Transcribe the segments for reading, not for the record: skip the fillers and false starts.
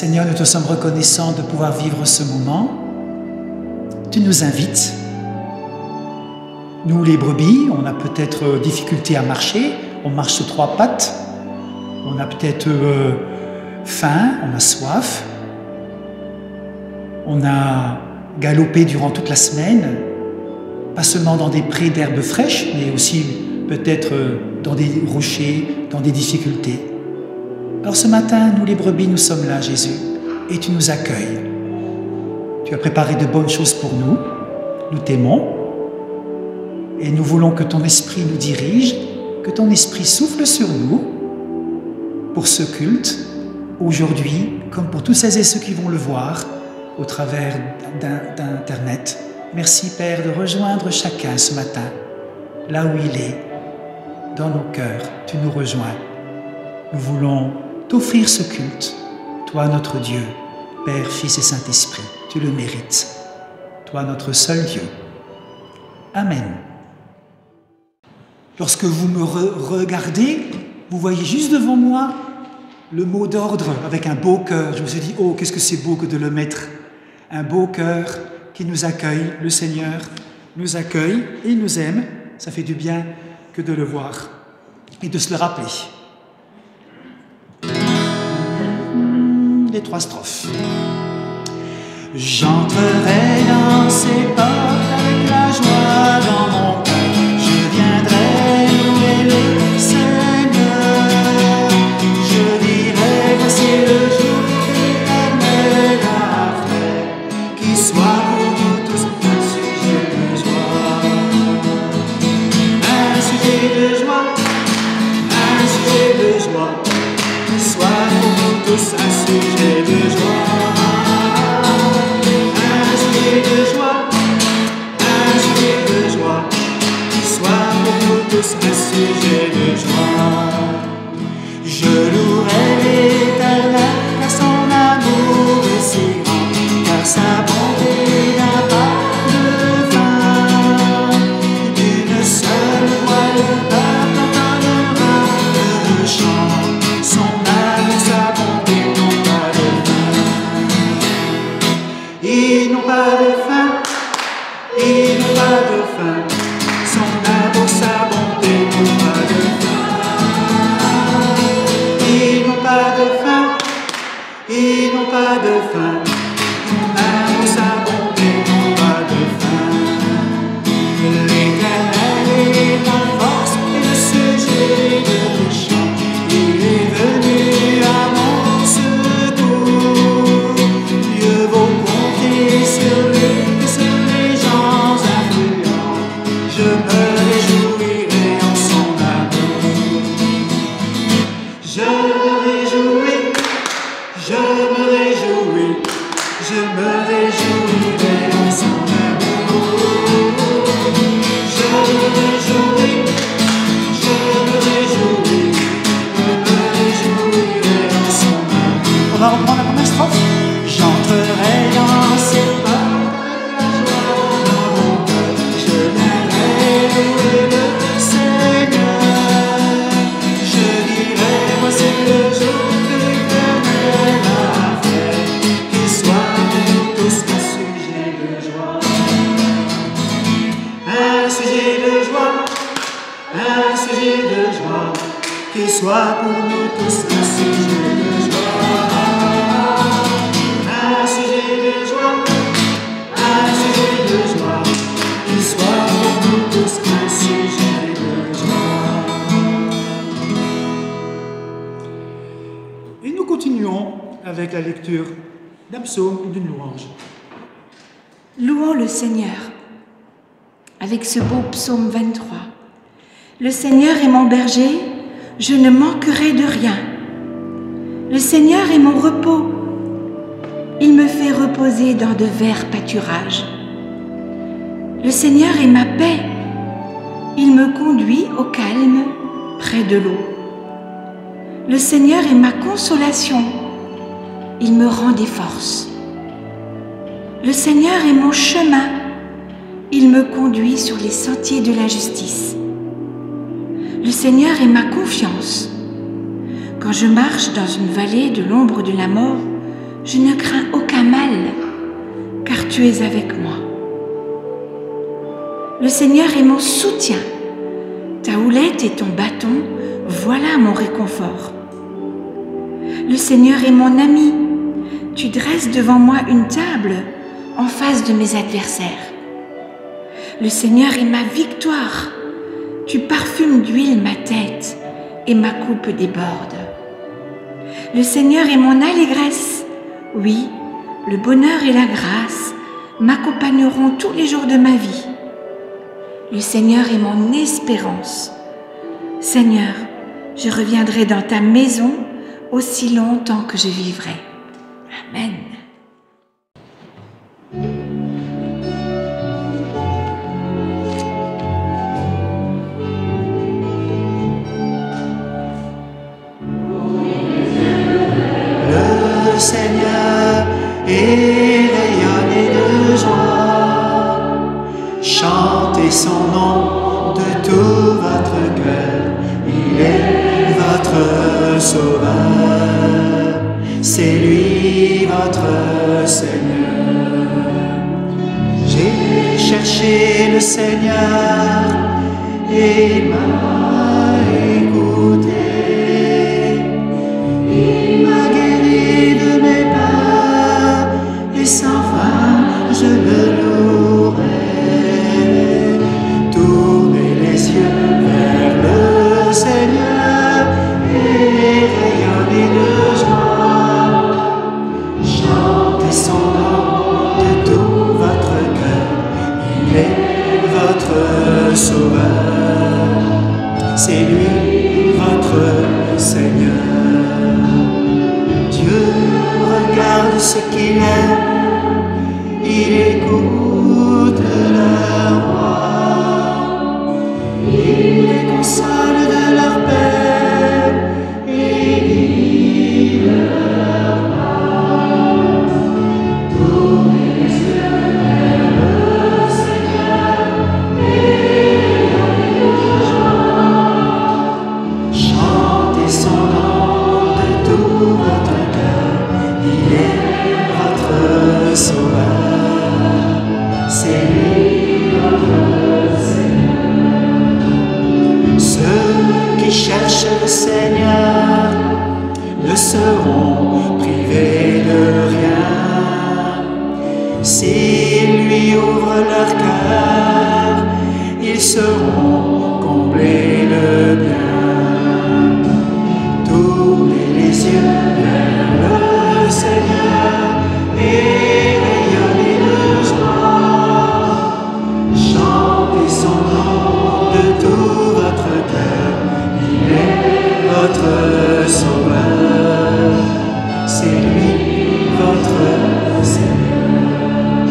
Seigneur, nous te sommes reconnaissants de pouvoir vivre ce moment. Tu nous invites. Nous, les brebis, on a peut-être difficulté à marcher, on marche sur 3 pattes, on a peut-être faim, on a soif, on a galopé durant toute la semaine, pas seulement dans des prés d'herbes fraîches, mais aussi peut-être dans des rochers, dans des difficultés. Alors ce matin, nous les brebis, nous sommes là, Jésus, et tu nous accueilles. Tu as préparé de bonnes choses pour nous, nous t'aimons, et nous voulons que ton esprit nous dirige, que ton esprit souffle sur nous pour ce culte, aujourd'hui, comme pour tous celles et ceux qui vont le voir au travers d'Internet. Merci Père de rejoindre chacun ce matin, là où il est, dans nos cœurs, tu nous rejoins. Nous voulons t'offrir ce culte, toi notre Dieu, Père, Fils et Saint-Esprit, tu le mérites, toi notre seul Dieu. Amen. Lorsque vous me regardez, vous voyez juste devant moi le mot d'ordre avec un beau cœur. Je me suis dit, oh, qu'est-ce que c'est beau que de le mettre. Un beau cœur qui nous accueille. Le Seigneur nous accueille et nous aime. Ça fait du bien que de le voir et de se le rappeler. Les 3 strophes. J'entrerai dans ces portes avec la joie dans mon cœur. Je viendrai louer le Seigneur. Je dirai voici le jour l'éternel a fait. Qu'il soit pour nous tous un sujet de joie. Un sujet de joie. Un sujet de joie. Qu'il soit pour nous tous un sujet de joie. Un sujet de joie. Je louerai l'Éternel car son amour est si grand, car sa bonté n'a pas de fin. D'une seule voix le peuple entendra le chant, son âme et sa bonté n'ont pas de fin. Ils n'ont pas de fin, ils n'ont pas de fin. Son amour, sa bonté n'ont pas de fin. Ils n'ont pas de fin. Ils n'ont pas de fin. Son amour, sa bonté n'ont pas de fin. L'Éternel est ma force et le sujet de mes chants. Il est venu à mon secours. Mieux vaut compter sur lui que sur les gens influents. Je me réjouirai en son amour. Je me réjouis, je me réjouis, je me réjouirai en son amour. Je me réjouis, je me réjouis, je me réjouirai en son amour. On va reprendre la première strophe. J'entrerai dans ses pas. Qu'il soit pour nous tous un sujet de joie. Un sujet de joie. Un sujet de joie. Qu'il soit pour nous tous un sujet de joie. Et nous continuons avec la lecture d'un psaume ou d'une louange. Louons le Seigneur avec ce beau psaume 23. Le Seigneur est mon berger, je ne manquerai de rien. Le Seigneur est mon repos. Il me fait reposer dans de verts pâturages. Le Seigneur est ma paix. Il me conduit au calme près de l'eau. Le Seigneur est ma consolation. Il me rend des forces. Le Seigneur est mon chemin. Il me conduit sur les sentiers de la justice. Le Seigneur est ma confiance. Quand je marche dans une vallée de l'ombre de la mort, Je ne crains aucun mal, car tu es avec moi. Le Seigneur est mon soutien. Ta houlette et ton bâton, voilà mon réconfort. Le Seigneur est mon ami. Tu dresses devant moi une table en face de mes adversaires. Le Seigneur est ma victoire. Tu parfumes d'huile ma tête et ma coupe déborde. Le Seigneur est mon allégresse. Oui, le bonheur et la grâce m'accompagneront tous les jours de ma vie. Le Seigneur est mon espérance. Seigneur, je reviendrai dans ta maison aussi longtemps que je vivrai. Amen. Le Seigneur est rayonné de joie. Chantez son nom de tout votre cœur. Il est votre sauveur. C'est lui votre Seigneur. J'ai cherché le Seigneur et il m'a écouté. Il m'a guéri de mes peurs et sans fin je le louerai. Tournez les yeux vers le Seigneur et rayonnez de joie. Chantez son nom de tout votre cœur. Il est votre sauveur. C'est lui votre Seigneur. Dieu regarde ce qu'il aime, il écoute leur voix, il les console de leur peine et guide leur pas. Tournez les yeux vers le Seigneur et rayonnez de joie. Chantez son nom de tout votre cœur, il est votre sauveur. C'est lui votre Seigneur. Ceux qui cherchent le Seigneur ne seront privés de rien. S'ils lui ouvrent leur cœur, ils seront comblés de bien. Tournez les yeux vers le Seigneur et rayonnez de joie. Chantez son nom de tout votre cœur. Il est votre sauveur. C'est lui votre Seigneur.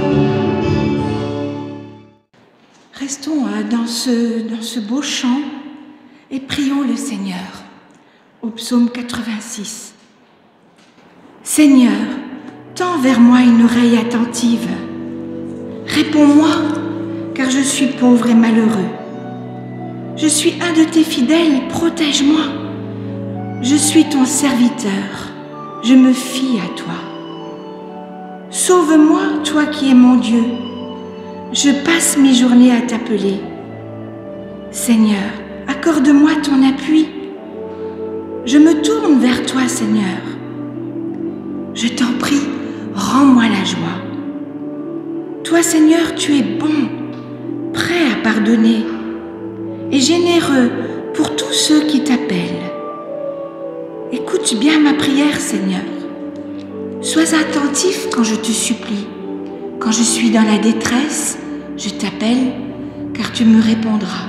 Restons dans ce beau chant et prions le Seigneur. Au psaume 86. Seigneur, tends vers moi une oreille attentive. Réponds-moi, car je suis pauvre et malheureux. Je suis un de tes fidèles, protège-moi. Je suis ton serviteur, je me fie à toi. Sauve-moi, toi qui es mon Dieu. Je passe mes journées à t'appeler. Seigneur, accorde-moi ton appui. Je me tourne vers toi, Seigneur. Je t'en prie, rends-moi la joie. Toi, Seigneur, tu es bon, prêt à pardonner et généreux pour tous ceux qui t'appellent. Écoute bien ma prière, Seigneur. Sois attentif quand je te supplie. Quand je suis dans la détresse, je t'appelle, car tu me répondras.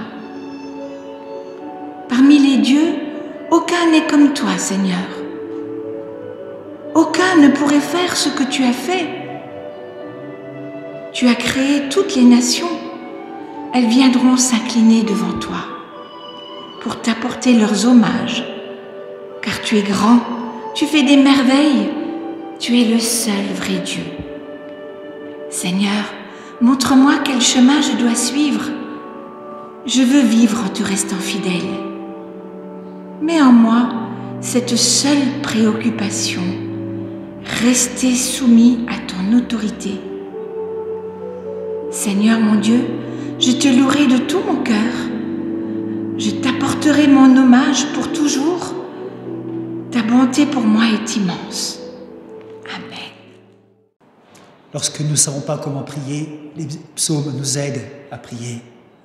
Parmi les dieux, aucun n'est comme toi, Seigneur. Aucun ne pourrait faire ce que tu as fait. Tu as créé toutes les nations. Elles viendront s'incliner devant toi pour t'apporter leurs hommages. Car tu es grand, tu fais des merveilles, tu es le seul vrai Dieu. Seigneur, montre-moi quel chemin je dois suivre. Je veux vivre en te restant fidèle. Mets en moi cette seule préoccupation, rester soumis à ton autorité. Seigneur mon Dieu, je te louerai de tout mon cœur. Je t'apporterai mon hommage pour toujours. Ta bonté pour moi est immense. Amen. Lorsque nous ne savons pas comment prier, les psaumes nous aident à prier.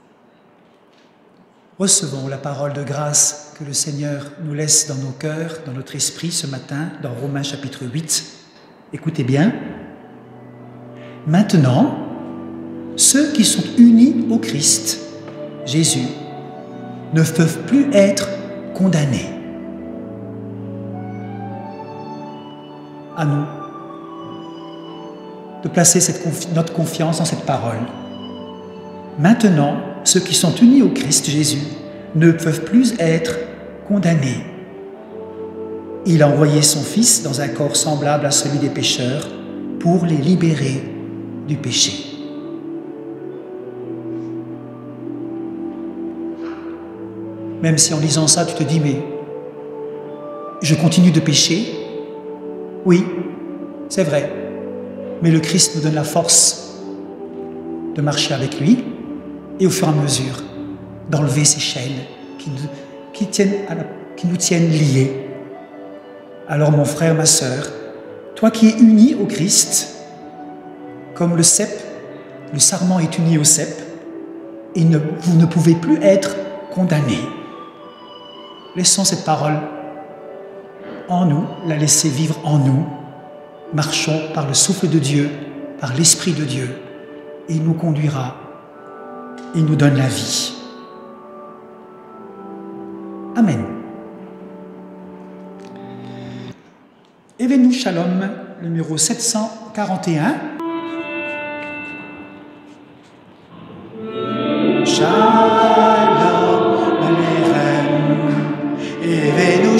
Recevons la parole de grâce que le Seigneur nous laisse dans nos cœurs, dans notre esprit ce matin, dans Romains chapitre 8. Écoutez bien. Maintenant, ceux qui sont unis au Christ, Jésus, ne peuvent plus être condamnés. À nous de placer notre confiance dans cette parole. Maintenant, ceux qui sont unis au Christ Jésus ne peuvent plus être condamnés. Il a envoyé son Fils dans un corps semblable à celui des pécheurs pour les libérer du péché. Même si en lisant ça, tu te dis, mais je continue de pécher. Oui, c'est vrai. Mais le Christ nous donne la force de marcher avec lui et au fur et à mesure d'enlever ces chaînes qui nous tiennent liés. Alors mon frère, ma sœur, toi qui es uni au Christ, comme le cep, le sarment est uni au cep, et vous ne pouvez plus être condamnés. Laissons cette parole en nous, la laisser vivre en nous. Marchons par le souffle de Dieu, par l'Esprit de Dieu, et il nous conduira, il nous donne la vie. Amen. Evenu Shalom, numéro 741. Shalom Aleichem, Evenu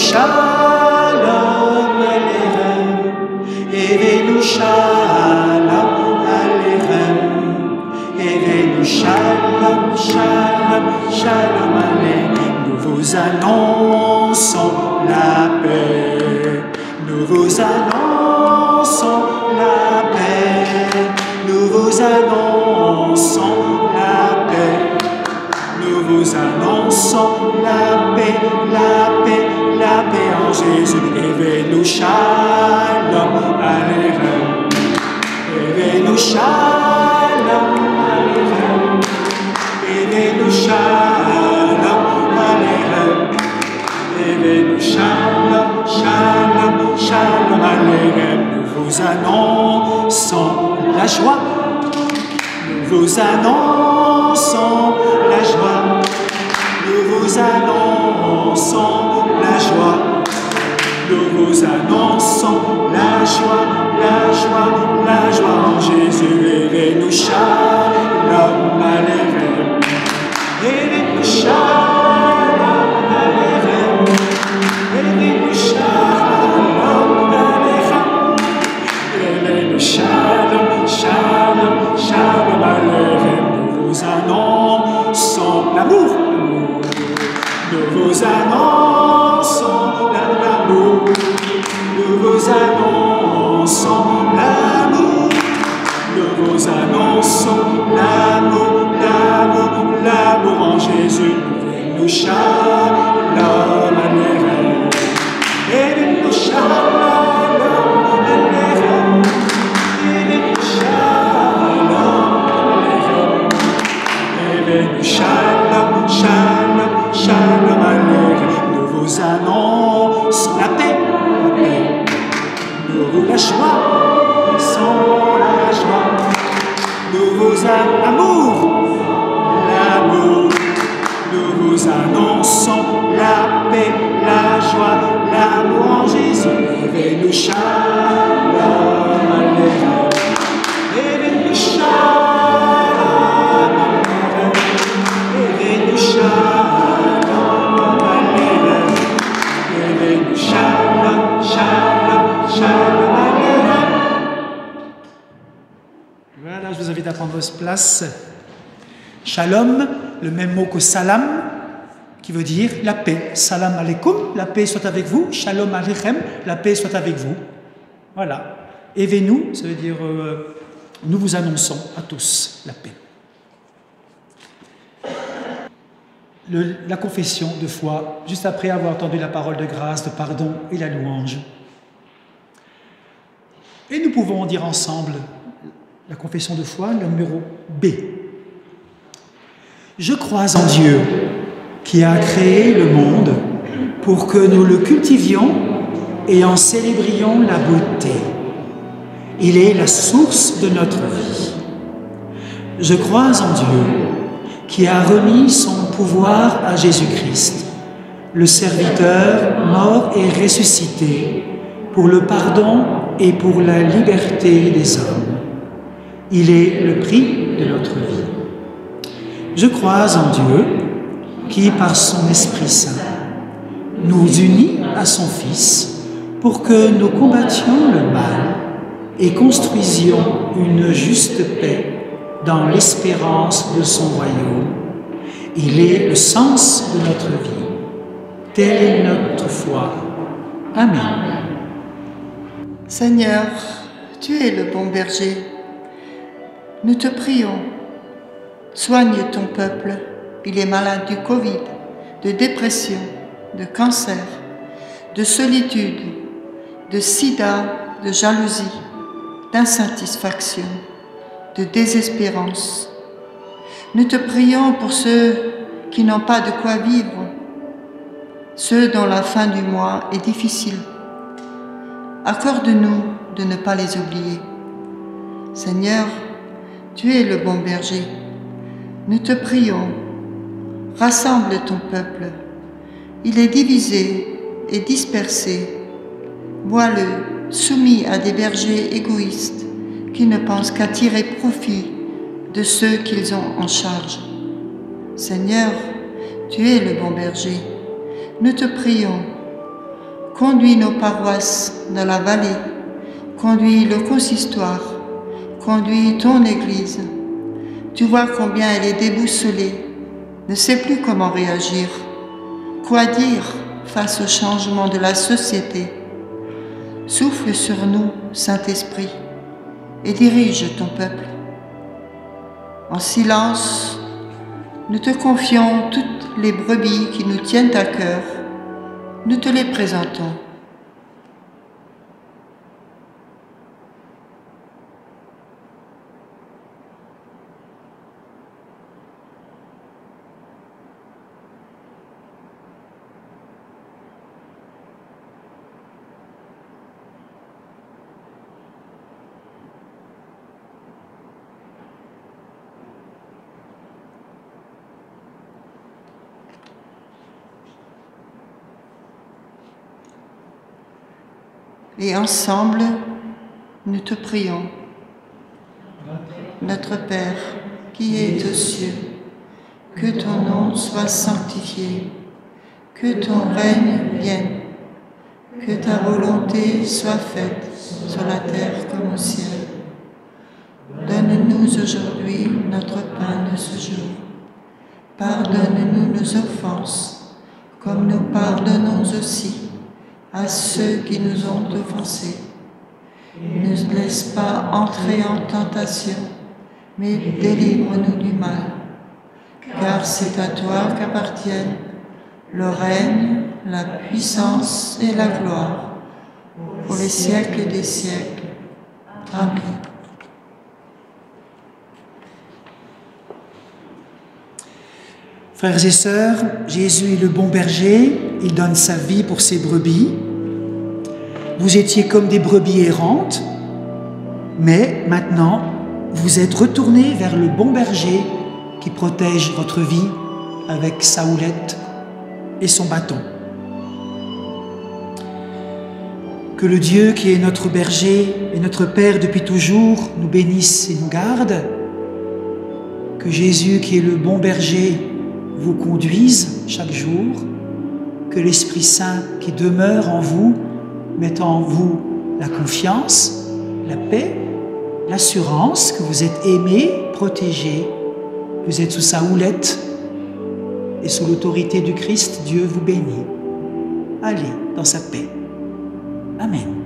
Shalom Aleichem, Evenu Shalom Aleichem, Evenu Shalom, Shalom, Shalom Aleichem. Nous vous annonçons la paix, nous vous annonçons la paix, nous vous annonçons la paix, nous vous annonçons la paix, la paix, la paix en Jésus. Evenu Shalom Aleichem, Evenu Shalom Aleichem, Evenu Shalom Aleichem, Evenu Shalom, Shalom, Shalom Aleichem. Nous vous annonçons la joie, nous vous annonçons la joie, nous vous annonçons la joie, nous vous annonçons la joie, la joie, la joie en Jésus. Evenu Shalom Aleichem, Evenu Shalom Aleichem, Evenu Shalom Aleichem, Evenu Shalom, Shalom, Shalom Aleichem. Nous vous annonçons l'amour, nous vous annonçons l'amour, nous vous annonçons l'amour, nous vous annonçons l'amour, l'amour, l'amour en Jésus. Evenu Shalom Aleichem, Evenu Shalom Aleichem, Evenu Shalom Aleichem, Evenu Shalom, Shalom, Shalom Aleichem. Nous vous annonçons la paix, nous vous la joie, sans la joie, nous vous annonçons l'amour, l'amour, nous vous annonçons la paix, la joie, l'amour en Jésus. Evenu Shalom Aleichem, Evenu Shalom Aleichem, Evenu Shalom Aleichem, Evenu Shalom, Shalom, Shalom Aleichem. Voilà, je vous invite à prendre place. Shalom, le même mot que salam, qui veut dire la paix. Salam alaikum, la paix soit avec vous. Shalom aleichem, la paix soit avec vous. Voilà. Evenu, ça veut dire nous vous annonçons à tous la paix. La confession de foi, juste après avoir entendu la parole de grâce, de pardon et la louange. Et nous pouvons dire ensemble la confession de foi, le numéro B. Je crois en Dieu, qui a créé le monde pour que nous le cultivions et en célébrions la beauté. Il est la source de notre vie. Je crois en Dieu, qui a remis son pouvoir à Jésus-Christ, le serviteur mort et ressuscité, pour le pardon et pour la liberté des hommes. Il est le prix de notre vie. Je crois en Dieu, qui, par son Esprit Saint, nous unit à son Fils pour que nous combattions le mal et construisions une juste paix dans l'espérance de son royaume. Il est le sens de notre vie. Telle est notre foi. Amen. Seigneur, tu es le bon berger. Nous te prions. Soigne ton peuple. Il est malade du Covid, de dépression, de cancer, de solitude, de sida, de jalousie, d'insatisfaction, de désespérance. Nous te prions pour ceux qui n'ont pas de quoi vivre, ceux dont la fin du mois est difficile. Accorde-nous de ne pas les oublier. Seigneur, tu es le bon berger. Nous te prions, rassemble ton peuple. Il est divisé et dispersé. Vois-le soumis à des bergers égoïstes qui ne pensent qu'à tirer profit de ceux qu'ils ont en charge. Seigneur, tu es le bon berger. Nous te prions. Conduis nos paroisses dans la vallée. Conduis le consistoire. Conduis ton Église. Tu vois combien elle est déboussolée, ne sait plus comment réagir, quoi dire face au changement de la société. Souffle sur nous, Saint-Esprit, et dirige ton peuple. En silence, nous te confions toutes les brebis qui nous tiennent à cœur. Nous te les présentons. Et ensemble, nous te prions. Notre Père, qui es aux cieux, que ton nom soit sanctifié, que ton règne vienne, que ta volonté soit faite sur la terre comme au ciel. Donne-nous aujourd'hui notre pain de ce jour. Pardonne-nous nos offenses, comme nous pardonnons aussi à ceux qui nous ont offensés. Ne nous laisse pas entrer en tentation, mais délivre-nous du mal. Car c'est à toi qu'appartiennent le règne, la puissance et la gloire, pour les siècles des siècles. Amen. Frères et sœurs, Jésus est le bon berger, il donne sa vie pour ses brebis. Vous étiez comme des brebis errantes, mais maintenant, vous êtes retournés vers le bon berger qui protège votre vie avec sa houlette et son bâton. Que le Dieu qui est notre berger et notre Père depuis toujours nous bénisse et nous garde. Que Jésus qui est le bon berger vous conduise chaque jour, que l'Esprit Saint qui demeure en vous mette en vous la confiance, la paix, l'assurance que vous êtes aimés, protégés, vous êtes sous sa houlette et sous l'autorité du Christ, Dieu vous bénit. Allez dans sa paix. Amen.